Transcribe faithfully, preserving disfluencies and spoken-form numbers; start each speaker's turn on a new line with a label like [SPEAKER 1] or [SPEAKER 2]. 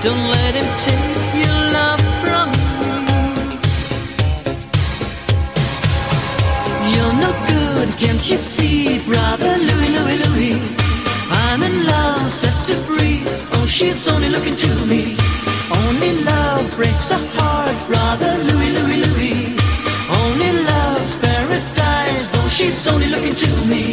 [SPEAKER 1] Don't let him take your love from you. You're no good, can't you see, brother Louie, Louie, Louie? I'm in love, set to free. Oh, she's only looking to me. Only love breaks a heart, brother Louie, Louie, Louie. Only love's paradise. Oh, she's only looking to me.